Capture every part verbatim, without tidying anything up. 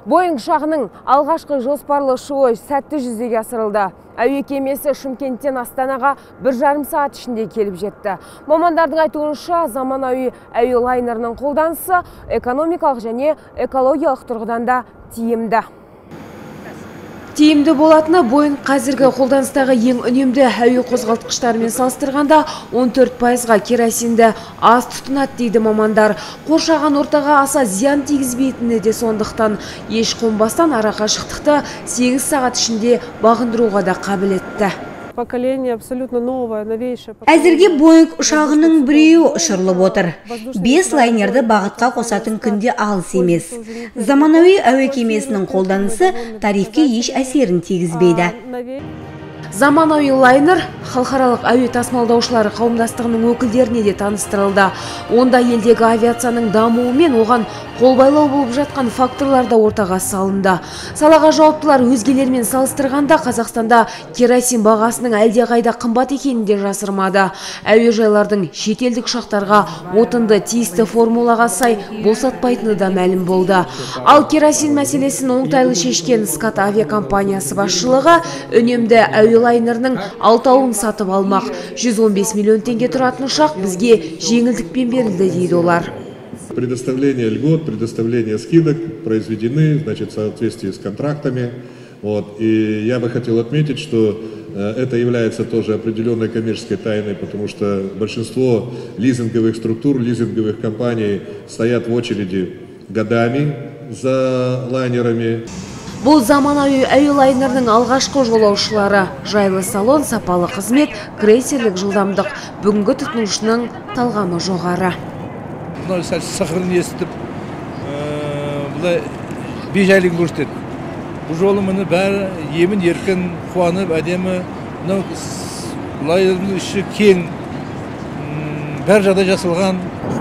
Боинг ұшағының алғашқы жоспарлы ұшуы сәтті жүзеге асырылды. Әуе кемесі Шымкенттен Астанаға бір жарым сағат ішінде келіп жетті. Мамандардың айтуынша, заманауи әуе лайнерінің қолданысы экономикалық және экологиялық тұрғыдан да тиімді. Тиімді болатыны Боинг қазіргі қолданыстағы ең үнемді әуе қозғалтқыштарымен салыстырғанда он төрт пайызға керосинді аз тұтынады дейді мамандар. Қоршаған ортаға аса зиян тигізбейтіні де сондықтан еш қонбастан ара қашықтықты сегіз сағат ішінде бағындыруға да қабілетті. Поколение абсолютно новое, новейшее. Әзірге Боинг ұшағының біреуі ұшырылып отыр. Бес лайнерді бағытқа қосатын күнде алыс емес. Заманауи әуе кемесінің қолданысы тарифке еш әсерін тигізбейді. Заманауи лайнер халықаралық әуе тасымалдаушылары қауымдастығының өкілдеріне де таныстырылды. Онда елдегі авиацияның дамуы мен оған қолбайлау болып жатқан факторлар да ортаға салынды. Салаға жауаптылар өзгелермен салыстырғанда Қазақстанда керосин бағасының әлдеқайда қымбат екенін де жасырмады. Әуежайлардың шетелдік ұшақтарға отынды тиісті формулаға сай босатпайтыны да мәлім болды. Ал керосин мәселесін оңтайлы шешкен Скат авиакомпаниясы басшылығы үнемді әуе лайнерінің алтауын сатып алмақ. жүз он бес миллион теңге тұратын ұшақ бізге жеңілдікпен берілді дейді олар. Предоставление льгот, предоставление скидок произведены, значит, в соответствии с контрактами. Вот. И я бы хотел отметить, что это является тоже определенной коммерческой тайной, потому что большинство лизинговых структур, лизинговых компаний стоят в очереди годами за лайнерами. Бұл заманауи әуе лайнерінің алғашқы жолаушылары. Жайлы салон, сапалы қызмет, крейсерлік жылдамдық. Бүгінгі тұтынушының талғамы жоғары. Бұны сәл сықырын естіп, бұлай бейжайлығын көрсетеді. Бұл жолы мұны бәрі емін еркін, қуанып, әдемі. Лайнердің іші кең, бәр жағдай жасалған.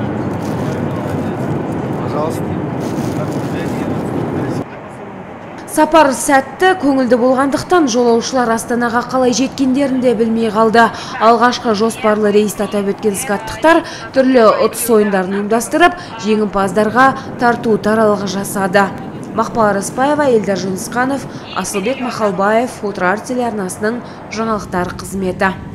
Сапар сәтті, көңілді болғандықтан жолаушылар Астанаға қалай жеткендерін де білмей қалды. Алғашқы жоспарлы рейсті атап өткен скаттықтар түрлі ұтыс ойындарын ұйымдастырып, жеңімпаздарға тарту таралғы жасады. Мақпал Арыспаева, Елдар Жүнісқанов, Асылбек Махалбаев, Отырар телеарнасының жаңалықтар қызметі.